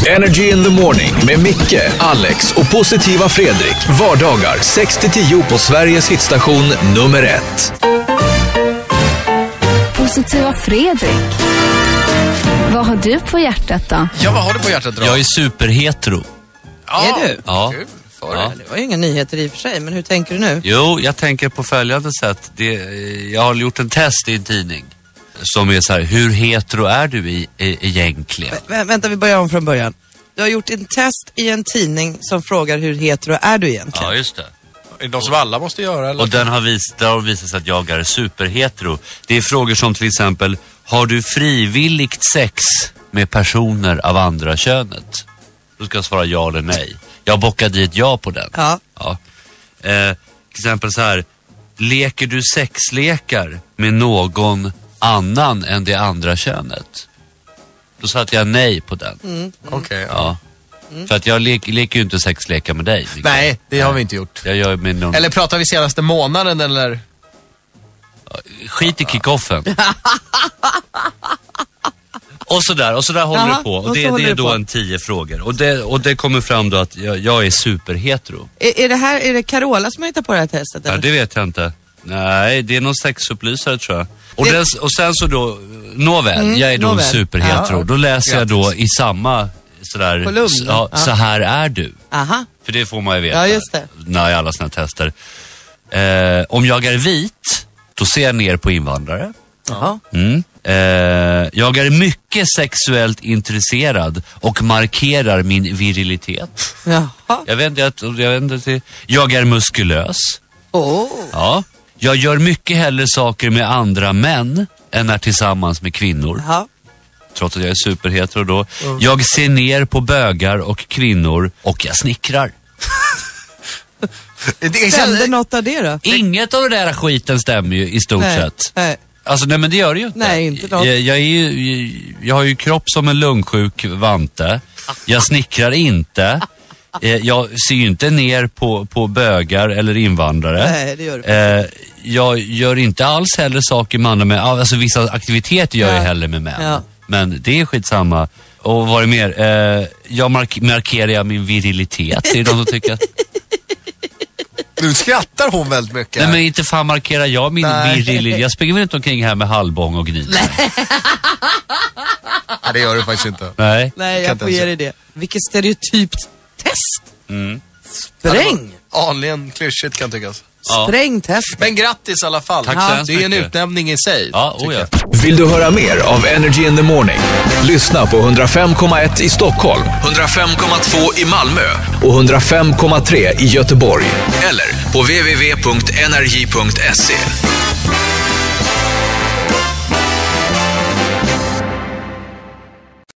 Energy in the morning med Micke, Alex och positiva Fredrik. Vardagar 6-10 på Sveriges hitstation nummer 1. Positiva Fredrik. Vad har du på hjärtat då? Ja, vad har du på hjärtat då? Jag är superhetero. Ja, Är du? Ja. Kul. Ja. Det var ju inga nyheter i och för sig, men hur tänker du nu? Jo, jag tänker på följande sätt. Jag har gjort en test i en tidning som är så här: hur hetero är du egentligen? Vänta, vi börjar om från början. Du har gjort en test i en tidning som frågar hur hetero är du egentligen? Ja, just det. Är det något som alla måste göra? Eller? Och där har visat sig att jag är superhetero. Det är frågor som till exempel: har du frivilligt sex med personer av andra könet? Då ska jag svara ja eller nej. Jag bockade dit ja på den. Ja. Till exempel så här: leker du sexlekar med någon annan än det andra könet? Då satte jag nej på den. Okej, Ja. För att jag leker ju inte sexlekar med dig, Mikael. Nej, det har vi inte gjort. Jag gör med någon... Eller pratar vi senaste månaden eller? Skit i kickoffen. Och så där håller Jaha, det på. och Och så håller det är det då på. en 10 frågor. Och det kommer fram då att jag är superhetero. Är det Carola som har hittat på det här testet? Ja, Eller? det vet jag inte. Nej, det är någon sexupplysare tror jag. Och sen så då, nåväl, jag är då nåväl. superhetero. Ja. Då läser jag då i samma sådär, Kolumn. ja, så här är du. Aha. För det får man ju veta. Ja, just det. När alla såna tester. Om jag är vit, då ser jag ner på invandrare. Jaha. Jag är mycket sexuellt intresserad och markerar min virilitet. Jaha. Jag vet inte. Jag är muskulös. Ja. Jag gör mycket hellre saker med andra män än är tillsammans med kvinnor. Jaha. Trots att jag är superhetero då. Jag ser ner på bögar och kvinnor och jag snickrar. Stämde något av det då? Inget av det där skiten stämmer ju i stort sett. Nej. Alltså nej, men det gör det ju inte. Nej, inte något. Jag har ju kropp som en lungsjuk vante. Jag snickrar inte. Jag ser ju inte ner på bögar eller invandrare. Nej, det gör du. Jag gör inte alls heller saker med andra män. Alltså vissa aktiviteter gör jag heller med män. Ja. Men det är skitsamma. Och vad är det mer? Jag markerar min virilitet. Det är de som tycker att... Nu skrattar hon väldigt mycket. Nej, men inte fan markerar jag min virilitet. Jag springer väl inte omkring här med halvbång och gnider. Nej, det gör du faktiskt inte. Nej. Nej, kan jag inte får ge ens- dig det. Vilket stereotypt test. Spräng. Anligen klyschigt kan tyckas. Ja. Spräng test. Men grattis i alla fall. Tack så hemskt Det är en mycket. utnämning i sig. Ja, tycker ja. jag. Vill du höra mer av Energy in the morning? Lyssna på 105,1 i Stockholm, 105,2 i Malmö och 105,3 i Göteborg. Eller på www.energy.se.